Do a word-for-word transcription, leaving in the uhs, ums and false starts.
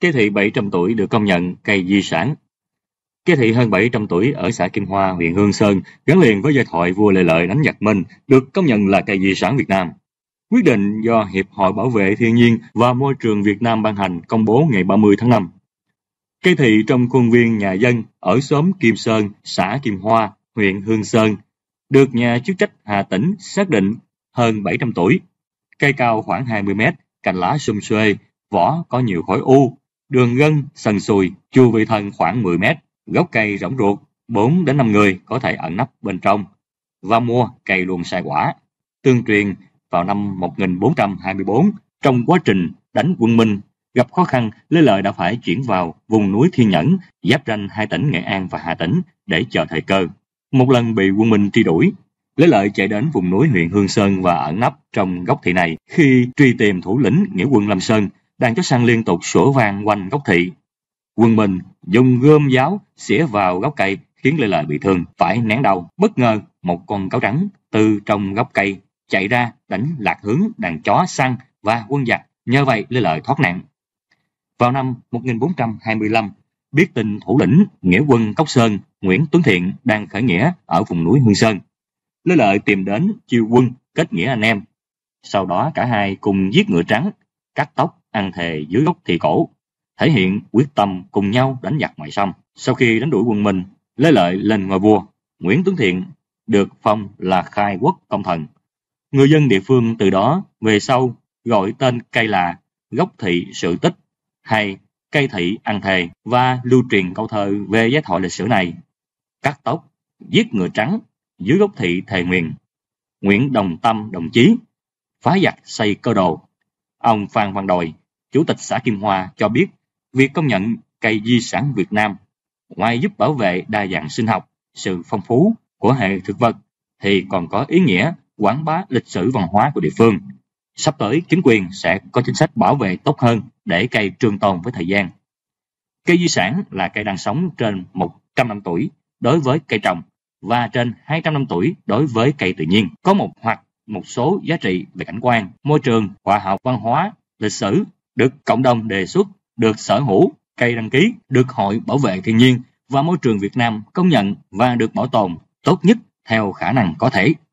Cây thị bảy trăm tuổi được công nhận cây di sản. Cây thị hơn bảy trăm tuổi ở xã Kim Hoa, huyện Hương Sơn, gắn liền với giai thoại vua Lê Lợi đánh giặc Minh, được công nhận là cây di sản Việt Nam. Quyết định do Hiệp hội Bảo vệ Thiên nhiên và Môi trường Việt Nam ban hành, công bố ngày ba mươi tháng năm. Cây thị trong khuôn viên nhà dân ở xóm Kim Sơn, xã Kim Hoa, huyện Hương Sơn, được nhà chức trách Hà Tĩnh xác định hơn bảy trăm tuổi. Cây cao khoảng hai mươi mét, cành lá sum xuê, vỏ có nhiều khối u, đường gân sần sùi, chu vi thân khoảng mười mét, gốc cây rỗng ruột, bốn đến năm người có thể ẩn nấp bên trong. Vào mùa, cây luôn sai quả. Tương truyền, vào năm một nghìn bốn trăm hai mươi tư, trong quá trình đánh quân Minh gặp khó khăn, Lê Lợi đã phải chuyển vào vùng núi Thiên Nhẫn, giáp ranh hai tỉnh Nghệ An và Hà Tĩnh để chờ thời cơ. Một lần bị quân Minh truy đuổi, Lê Lợi chạy đến vùng núi huyện Hương Sơn và ẩn nấp trong gốc thị này. Khi truy tìm thủ lĩnh nghĩa quân Lâm Sơn, đàn chó săn liên tục sủa vang quanh gốc thị. Quân Minh dùng gươm giáo xỉa vào gốc cây, khiến Lê Lợi bị thương, phải nén đau. Bất ngờ, một con cáo trắng từ trong gốc cây chạy ra đánh lạc hướng đàn chó săn và quân giặc. Nhờ vậy, Lê Lợi thoát nạn. Vào năm một nghìn bốn trăm hai mươi lăm, biết tin thủ lĩnh nghĩa quân Cốc Sơn Nguyễn Tuấn Thiện đang khởi nghĩa ở vùng núi Hương Sơn, Lê Lợi tìm đến chiêu quân kết nghĩa anh em. Sau đó cả hai cùng giết ngựa trắng, cắt tóc, ăn thề dưới gốc thị cổ, thể hiện quyết tâm cùng nhau đánh giặc ngoại xâm. Sau khi đánh đuổi quân Minh, Lê Lợi lên ngôi vua. Nguyễn Tuấn Thiện được phong là khai quốc công thần. Người dân địa phương từ đó về sau gọi tên cây là gốc thị sự tích hay cây thị ăn thề, và lưu truyền câu thơ về giai thoại lịch sử này: cắt tóc, giết ngựa trắng, dưới gốc thị thề nguyền, nguyện đồng tâm đồng chí, phá giặc xây cơ đồ. Ông Phan Văn Đồi, Chủ tịch xã Kim Hoa cho biết, việc công nhận cây di sản Việt Nam, ngoài giúp bảo vệ đa dạng sinh học, sự phong phú của hệ thực vật, thì còn có ý nghĩa quảng bá lịch sử văn hóa của địa phương. Sắp tới, chính quyền sẽ có chính sách bảo vệ tốt hơn để cây trường tồn với thời gian. Cây di sản là cây đang sống trên một trăm năm tuổi đối với cây trồng và trên hai trăm năm tuổi đối với cây tự nhiên. Có một hoặc một số giá trị về cảnh quan, môi trường, khoa học, văn hóa, lịch sử được cộng đồng đề xuất, được sở hữu, cây đăng ký, được Hội Bảo vệ Thiên nhiên và Môi trường Việt Nam công nhận và được bảo tồn tốt nhất theo khả năng có thể.